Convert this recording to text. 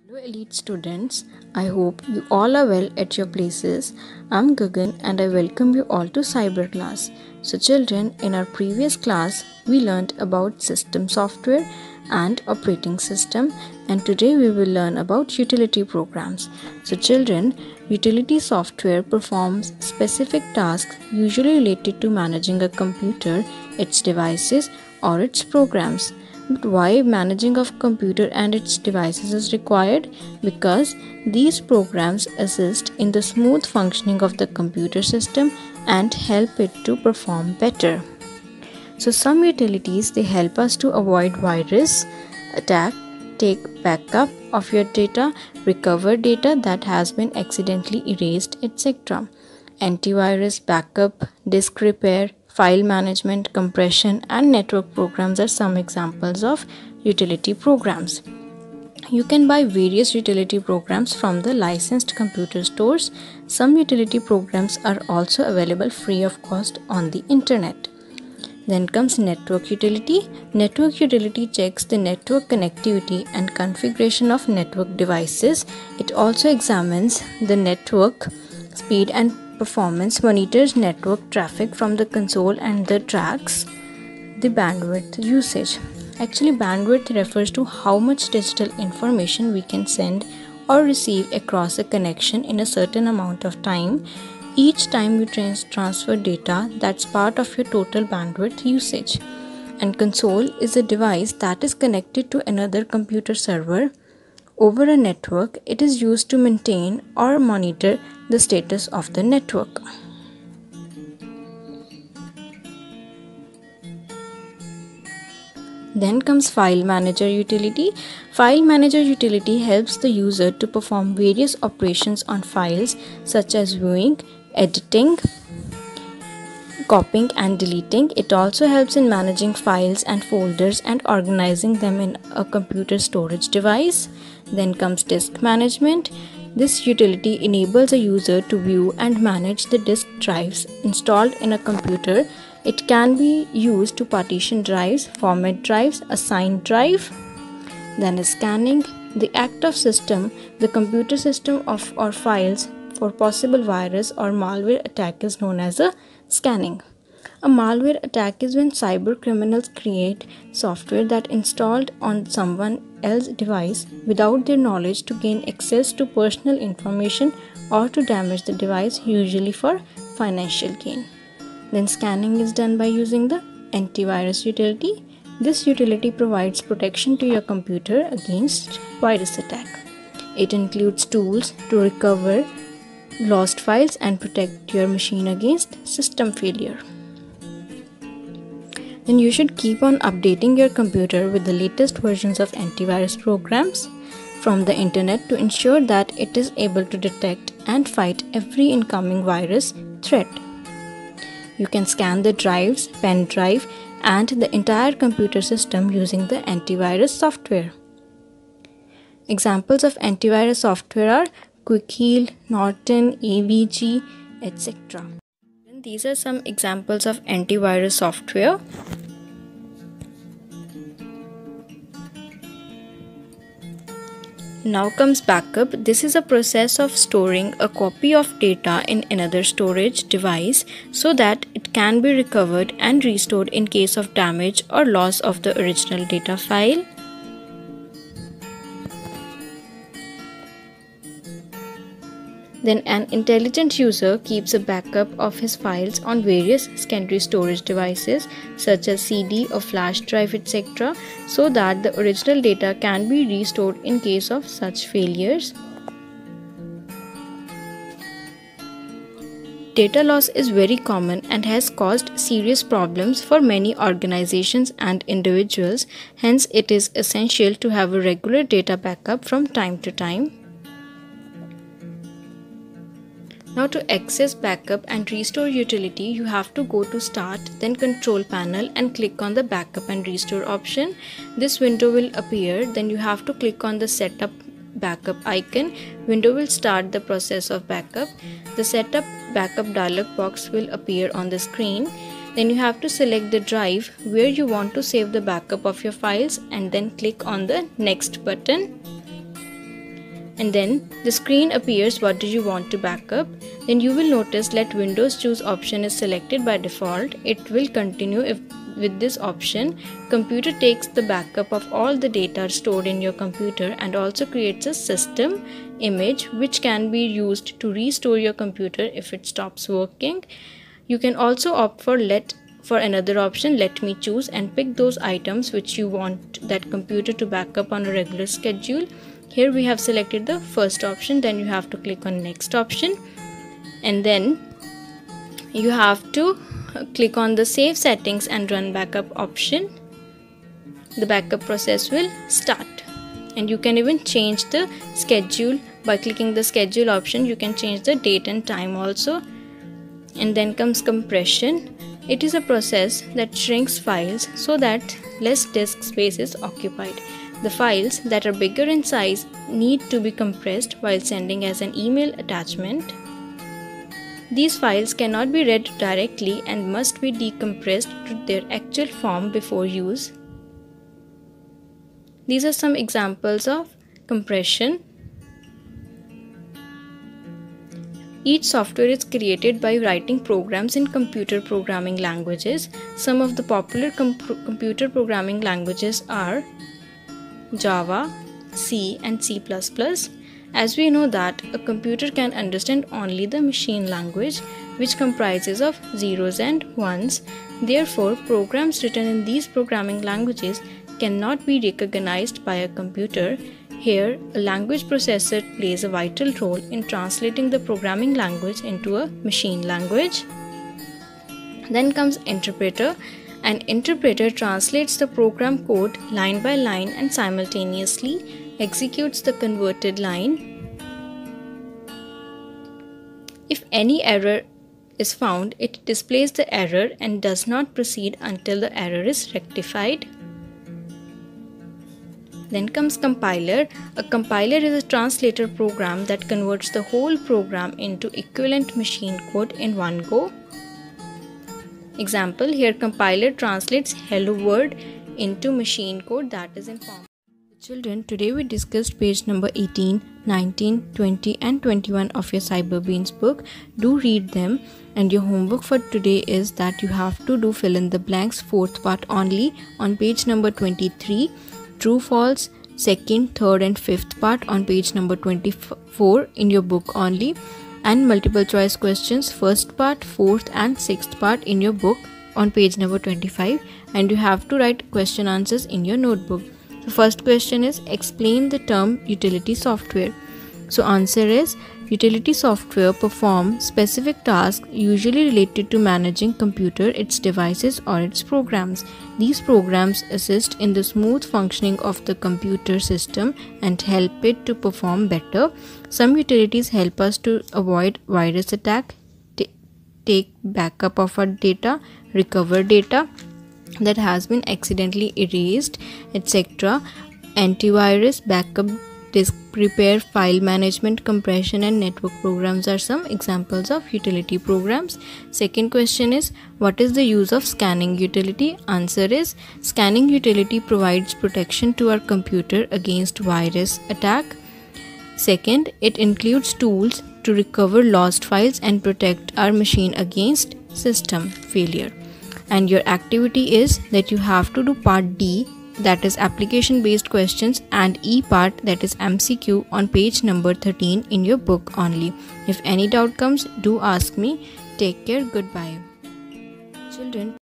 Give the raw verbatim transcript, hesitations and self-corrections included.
Hello, elite students. I hope you all are well at your places. I'm Gagan and I welcome you all to Cyber Class. So, children, in our previous class, we learned about system software and operating system, and today we will learn about utility programs. So, children, utility software performs specific tasks usually related to managing a computer, its devices, or its programs. But why managing of computer and its devices is required? Because these programs assist in the smooth functioning of the computer system and help it to perform better. So some utilities, they help us to avoid virus attack, take backup of your data, recover data that has been accidentally erased, et cetera. Antivirus, backup, disk repair, file management, compression, and network programs are some examples of utility programs. You can buy various utility programs from the licensed computer stores. Some utility programs are also available free of cost on the internet. Then comes network utility. Network utility checks the network connectivity and configuration of network devices. It also examines the network speed and performance, monitors network traffic from the console, and the tracks the bandwidth usage. Actually, bandwidth refers to how much digital information we can send or receive across a connection in a certain amount of time. Each time you trans- transfer data, that's part of your total bandwidth usage. And console is a device that is connected to another computer server over a network. It is used to maintain or monitor the status of the network. Then comes File Manager utility. File Manager utility helps the user to perform various operations on files such as viewing, editing, copying and deleting. It also helps in managing files and folders and organizing them in a computer storage device. Then comes disk management. This utility enables a user to view and manage the disk drives installed in a computer. It can be used to partition drives, format drives, assign drive. Then is scanning. The act of system, the computer system of or files for possible virus or malware attack is known as a scanning. A malware attack is when cyber criminals create software that installed on someone else's device without their knowledge to gain access to personal information or to damage the device, usually for financial gain. Then scanning is done by using the antivirus utility. This utility provides protection to your computer against virus attack. It includes tools to recover lost files and protect your machine against system failure. Then you should keep on updating your computer with the latest versions of antivirus programs from the internet to ensure that it is able to detect and fight every incoming virus threat. You can scan the drives, pen drive, and the entire computer system using the antivirus software. Examples of antivirus software are QuickHeal, Norton, A V G, et cetera. These are some examples of antivirus software. Now comes backup. This is a process of storing a copy of data in another storage device so that it can be recovered and restored in case of damage or loss of the original data file. Then an intelligent user keeps a backup of his files on various secondary storage devices such as C D or flash drive, et cetera, so that the original data can be restored in case of such failures. Data loss is very common and has caused serious problems for many organizations and individuals. Hence, it is essential to have a regular data backup from time to time. Now to access backup and restore utility, you have to go to Start, then Control Panel and click on the Backup and Restore option. This window will appear. Then you have to click on the Setup Backup icon. Window will start the process of backup. The Setup Backup dialog box will appear on the screen. Then you have to select the drive where you want to save the backup of your files and then click on the Next button. and then the screen appears what do you want to backup. Then you will notice let Windows choose option is selected by default. It will continue if with this option. Computer takes the backup of all the data stored in your computer and also creates a system image which can be used to restore your computer if it stops working. You can also opt for let for another option, let me choose, and pick those items which you want that computer to back up on a regular schedule. Here we have selected the first option, then you have to click on next option, and then you have to click on the save settings and run backup option. The backup process will start, and you can even change the schedule by clicking the schedule option. You can change the date and time also. And then comes compression. It is a process that shrinks files so that less disk space is occupied. The files that are bigger in size need to be compressed while sending as an email attachment. These files cannot be read directly and must be decompressed to their actual form before use. These are some examples of compression. Each software is created by writing programs in computer programming languages. Some of the popular com computer programming languages are Java, C, and C plus plus. As we know that a computer can understand only the machine language, which comprises of zeros and ones. Therefore, programs written in these programming languages cannot be recognized by a computer. Here, a language processor plays a vital role in translating the programming language into a machine language. Then comes interpreter. An interpreter translates the program code line by line and simultaneously executes the converted line. If any error is found, it displays the error and does not proceed until the error is rectified. Then comes compiler. A compiler is a translator program that converts the whole program into equivalent machine code in one go. Example, here compiler translates hello world into machine code that is in form. Children, today we discussed page number eighteen, nineteen, twenty and twenty-one of your Cyberbeans book. Do read them, and your homework for today is that you have to do fill in the blanks fourth part only on page number twenty-three. True, false, second, third and fifth part on page number twenty-four in your book only, and multiple choice questions first part, fourth and sixth part in your book on page number twenty-five, and you have to write question answers in your notebook. The first question is explain the term utility software. So answer is utility software perform specific tasks usually related to managing computer, its devices or its programs. These programs assist in the smooth functioning of the computer system and help it to perform better. Some utilities help us to avoid virus attack, take backup of our data, recover data that has been accidentally erased, et cetera. Antivirus, backup, disk repair, file management, compression and network programs are some examples of utility programs. Second question is what is the use of scanning utility? Answer is scanning utility provides protection to our computer against virus attack. Second, it includes tools to recover lost files and protect our machine against system failure. And your activity is that you have to do part D, that is application based questions, and E part, that is M C Q on page number thirteen in your book only. If any doubt comes, do ask me. Take care. Goodbye. Children,